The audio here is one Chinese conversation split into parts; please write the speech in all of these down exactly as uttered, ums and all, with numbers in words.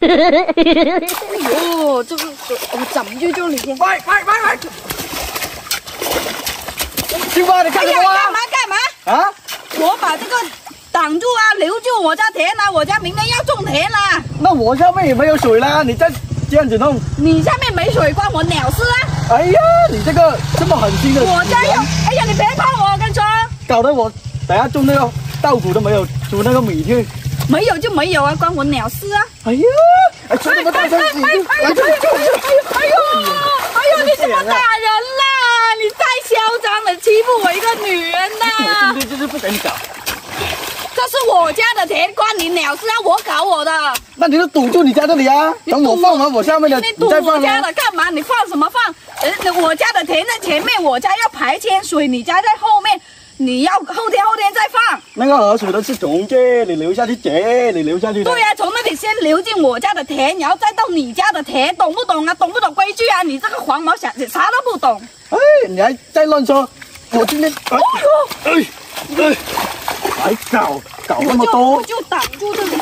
呦，这个我怎么就就你先？ 喂喂喂喂！青瓜，你看什么啊？ 干嘛干嘛？ 啊？ 我把这个挡住啊，留住我家田啊，我家明年要种田啦。 那我下面也没有水啦，你再这样子弄。 你下面没水关我鸟事啊！ 哎呀，你这个这么狠心的， 我家要，哎呀，你别碰我，我跟你说。 搞得我等下种那个稻谷都没有，煮那个米去。 没有就没有啊，关我鸟事啊！ 哎呀，哎，说这么大声，你就来这里救人！ 哎呦，哎呦，你怎么打人啦？你太嚣张了，欺负我一个女人呐！ 我今天就是不给你搞。 这是我家的田，关你鸟事啊！我搞我的。 那你就堵住你家这里啊！等我放完我下面的， 你堵我家的干嘛？你放什么放？呃，我家的田在前面，我家要排迁水，你家在后面。你要后天后天再放， 那个河水都是从这里流下去，这里流下去的。 对呀、啊，从那里先流进我家的田，然后再到你家的田，懂不懂啊？懂不懂规矩啊？你这个黄毛小子啥都不懂。 哎，你还在乱说！我今天哎哎哎，还搞搞那么多， 我就挡住这里。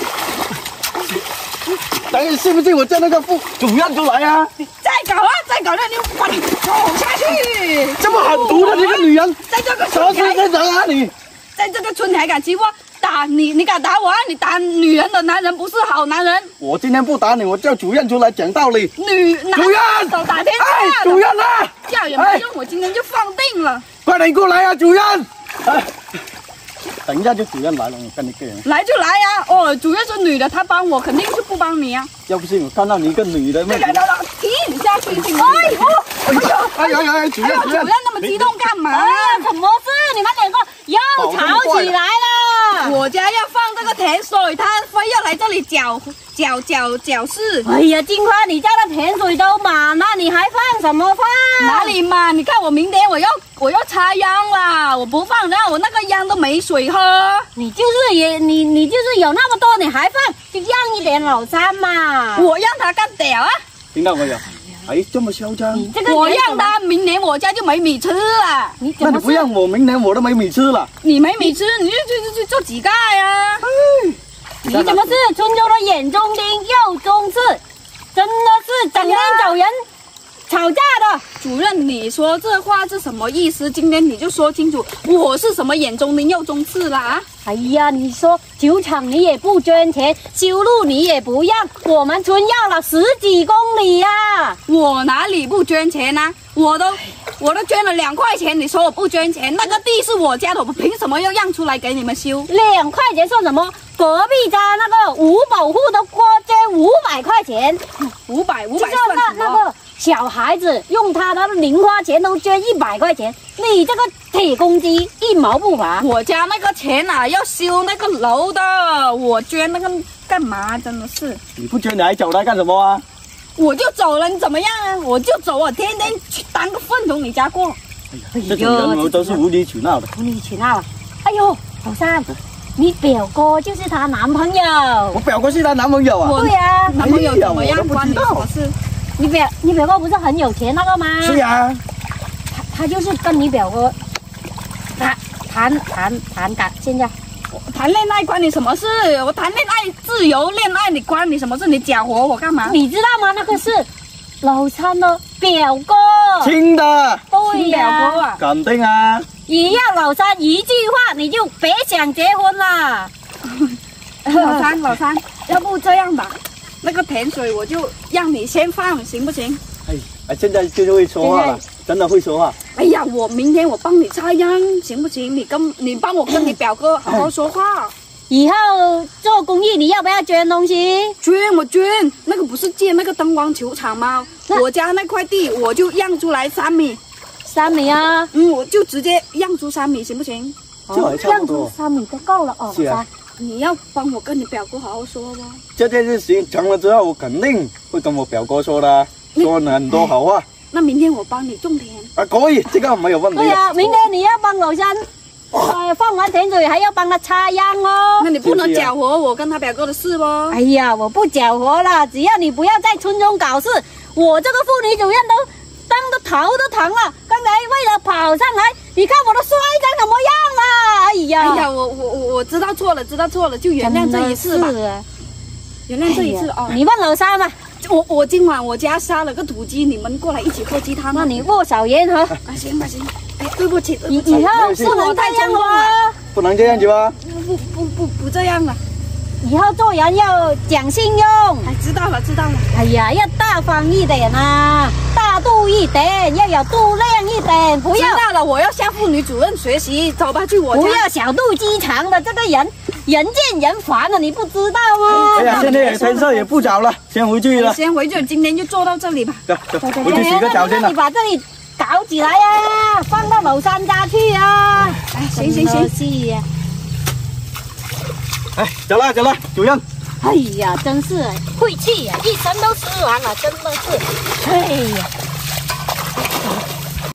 等你信不信我叫那个副主任出来啊？ 再搞啊，再搞，那你把你走下去！ 这么狠毒的一个女人， 在这个什么身份证啊你？ 在这个村还敢欺负我？打你，你敢打我啊？你打女人的男人不是好男人。 我今天不打你，我叫主任出来讲道理。 女男主任， 手打天哎， 下， 主任啊！ 叫也没用，我今天就放定了。 快点过来啊，主任！哎，等一下就主任来了，我跟你讲。 来就来呀、啊！哦，主任是女的，她帮我肯定是不帮你啊。 要不信我看到你一个女的， 来来来来，踢下去！哎呦！ 哎呀！哎呀呀！主任， 主任那么激动干嘛？ 哎呀，什么事？你们两个又吵起来了。 我家要放这个田水，他非要来这里搅搅搅搅事。 哎呀，金花，你家的田水都满了，你还放什么放？ 哪里嘛？你看我明天我要我要插秧啦，我不放，然后我那个秧都没水喝。 你就是也你你就是有那么多，你还放，就让一点老三嘛。 我让他干屌啊！ 听到没有？哎，这么嚣张！ 你这个我让他明年我家就没米吃了。 你怎么那你不让我，明年我都没米吃了。 你没米吃，你就就就就做乞丐啊！ 你怎么是村州的眼中钉，肉中刺？真的是整天找人吵架的。 主任，你说这话是什么意思？今天你就说清楚，我是什么眼中钉肉中刺了啊？ 哎呀，你说酒厂你也不捐钱，修路你也不让，我们村要了十几公里呀、啊！ 我哪里不捐钱呢、啊？我都我都捐了两块钱，你说我不捐钱？那个地是我家的，我凭什么要让出来给你们修？ 两块钱算什么？隔壁家那个五保户都过捐五百块钱， 五百五百就那那个小孩子用他的零花钱都捐一百块钱，你这个铁公鸡一毛不拔。 我家那个钱啊，要修那个楼的，我捐那个干嘛？真的是， 你不捐你还找他干什么啊？ 我就走了，你怎么样啊？我就走啊，天天去当个粪从你家过。 哎呀，这种人我都是无理取闹的。 无理取闹了。哎呦，老三，你表哥就是她男朋友。 我表哥是她男朋友啊？ 对呀、 男朋友怎么样？ 哎呀我都不关你知道什么事？ 你表你表哥不是很有钱那个吗？ 是呀。 他他就是跟你表哥谈谈谈谈感，现在谈恋爱关你什么事？我谈恋爱自由恋爱，你关你什么事？你搅和我干嘛？ 你知道吗？那个是老三的表哥。 亲的。 对呀、 表哥啊， 肯定啊。 也要老三一句话，你就别想结婚了。 老三老三，要不这样吧，那个甜水我就让你先放，行不行？ 哎，哎，现在就会说话了，真的会说话。 哎呀，我明天我帮你插秧，行不行？你跟你帮我跟你表哥好好说话。 以后做公益，你要不要捐东西？ 捐我捐，那个不是建那个灯光球场吗？我家那块地我就让出来三米， 三米啊， 嗯，我就直接让出三米，行不行？ 这还差不多。 三米都够了哦。 是啊。 你要帮我跟你表哥好好说吧。 这件事情成了之后，我肯定会跟我表哥说的，说很多好话。 那明天我帮你种田啊，可以，这个没有问题。 对呀、啊，明天你要帮老三，呃，放完甜水还要帮他插秧哦。 那你不能搅和我跟他表哥的事不？ 哎呀，我不搅和了，只要你不要在村中搞事，我这个妇女主任都当的头都疼了。刚才为了跑上来，你看我都摔成什么样了？哎呀， 哎呀，我我我我知道错了，知道错了，就原谅这一次吧。 原谅这一次哦。 你问老三嘛。 我我今晚我家杀了个土鸡，你们过来一起喝鸡汤。 那你握手言和。 啊，行吧行。哎，对不起对以不起， 以后不能这样哦。 不能这样子吧？ 不不不不这样了。 以后做人要讲信用。 哎，知道了知道了。 哎呀，要大方一点啊，大度一点，要有度量一点，不要。 知道了，我要向妇女主任学习。走吧，去我家。 不要小肚鸡肠的，这个人人见人烦的，你不知道吗？ 哎呀，现在天色也不早了，先回去了。 先回去，今天就做到这里吧。 走走，回去洗个澡先了。 你把这里搞起来呀，放到老三家去啊！ 哎，行行行。 是呀。 哎，走了走了，主任。 哎呀，真是晦气呀，一身都吃完了，真的是。哎呀。